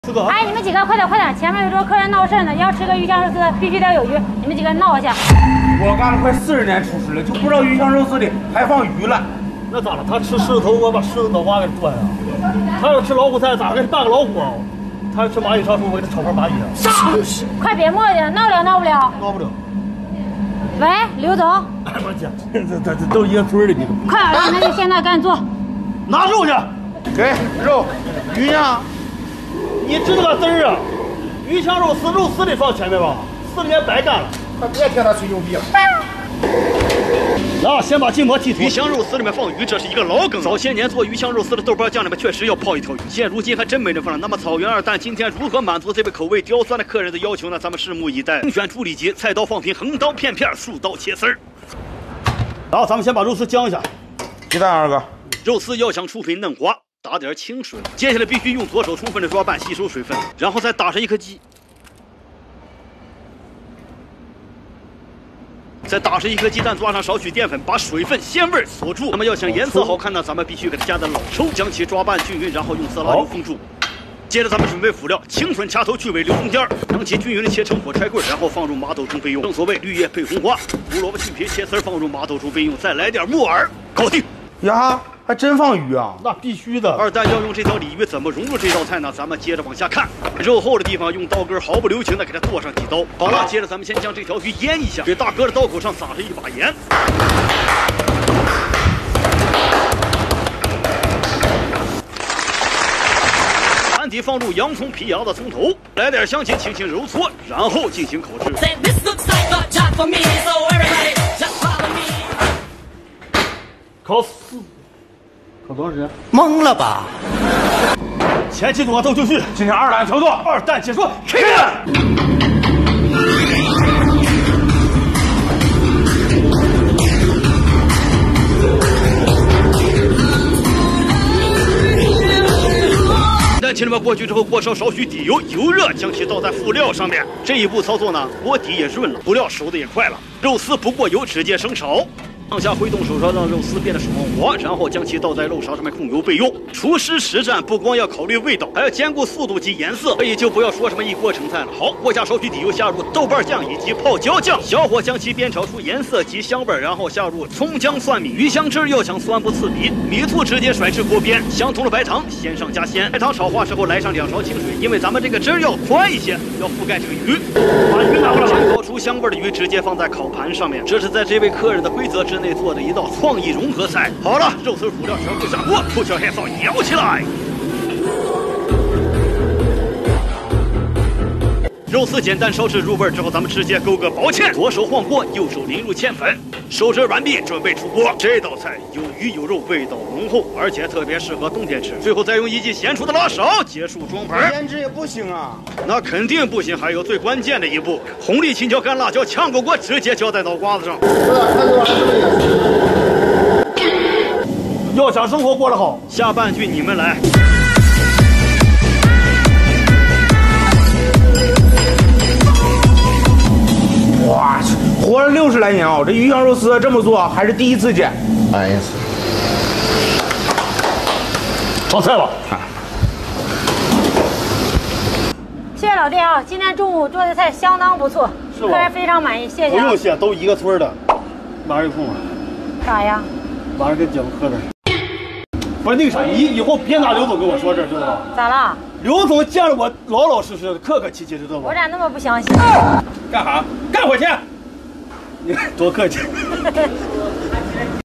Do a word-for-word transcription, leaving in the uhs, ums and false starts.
四个。 哎，你们几个快点快点，前面有桌客人闹事呢，要吃个鱼香肉丝，必须得有鱼。你们几个闹一下。 我干了快四十年厨师了，就不知道鱼香肉丝里还放鱼了。 那咋了？他吃狮子头，我把狮子脑瓜给端上；他要吃老虎菜，咋给他拌个老虎啊？他要吃蚂蚁上树，我给他炒盘蚂蚁啊！ 上！快别磨叽，闹了闹不了。 闹不了。 喂，刘总。 哎我姐，这这这都一个村的，你快点的，那就现在赶紧做。 拿肉去。 给肉，鱼呢？ 你知道个字儿啊？鱼香肉丝，肉丝得放前面吧？四年白干了。 快别听他吹牛逼了。 啊，先把筋膜剔除。鱼香肉丝里面放鱼，这是一个老梗。早些年做鱼香肉丝的豆瓣酱里面确实要泡一条鱼，现如今还真没人放了。那么草原二蛋今天如何满足这位口味刁钻的客人的要求呢？咱们拭目以待。精选处理机，菜刀放平，横刀片片，竖刀切丝儿。然后咱们先把肉丝姜一下。 鸡蛋二个。 肉丝要想出品嫩滑，打点清水。接下来必须用左手充分的抓拌吸收水分，然后再打上一颗鸡。再打上一颗鸡蛋，抓上少许淀粉，把水分、鲜味锁住。那么要想颜色好看呢，咱们必须给它加点老抽，将其抓拌均匀，然后用色拉油封住。接着咱们准备辅料：清水掐头去尾留中间，将其均匀的切成火柴棍，然后放入麻豆中备用。正所谓绿叶配红花，胡萝卜去皮切丝放入麻豆中备用，再来点木耳，搞定。 呀，还真放鱼啊！ 那必须的。二蛋要用这条鲤鱼怎么融入这道菜呢？咱们接着往下看。肉厚的地方用刀根毫不留情的给它剁上几刀。好了，接着咱们先将这条鱼腌一下，给大哥的刀口上撒上一把盐。盘底放入洋葱皮芽的葱头，来点香芹，轻轻揉搓，然后进行烤制。烤四，烤多长时间？ 懵了吧？ 前期动画都就绪， 今天二蛋操作， 二蛋解说，开干！蛋切了过去之后，锅烧少许底油，油热将其倒在辅料上面。这一步操作呢，锅底也润了，辅料熟的也快了。肉丝不过油，直接生炒。上下挥动手勺，让肉丝变得爽滑，然后将其倒在肉勺上面控油备用。厨师实战不光要考虑味道，还要兼顾速度及颜色，所以就不要说什么一锅成菜了。好，锅下少许底油，下入豆瓣酱以及泡椒酱，小火将其煸炒出颜色及香味，然后下入葱姜蒜米。鱼香汁要想酸不刺鼻，米醋直接甩至锅边。相同的白糖，先上加鲜。白糖炒化之后来上两勺清水，因为咱们这个汁要宽一些，要覆盖这个鱼。把鱼拿过来，煎烤出香味的鱼直接放在烤盘上面，这是在这位客人的规则之内做的一道创意融合菜。好了，肉丝辅料全部下锅，扣小黑扫摇起来。肉丝简单烧至入味之后，咱们直接勾个薄芡，左手晃锅，右手淋入芡粉，收汁完毕，准备出锅。这道菜有鱼有肉，味道浓厚，而且特别适合冬天吃。最后再用一记咸出的辣勺结束装盘。 腌制也不行啊， 那肯定不行，还有最关键的一步，红粒、青椒、干辣椒炝过锅，直接浇在脑瓜子上。要想生活过得好，下半句你们来。 哇，活了六十来年哦，这鱼香肉丝这么做还是第一次见。 哎呀， 上菜吧。 谢谢老弟啊，今天中午做的菜相当不错，客人非常满意，谢谢。 不用谢，都一个村的。晚上有空吗？ 咋呀？ 晚上跟姐夫喝点。不是那个啥，你以后别拿刘总跟我说这，知道吧？ 咋了？ 刘总见了我老老实实的，客客气气，知道吧？ 我咋那么不相信？ 干啥？干会去！你多客气。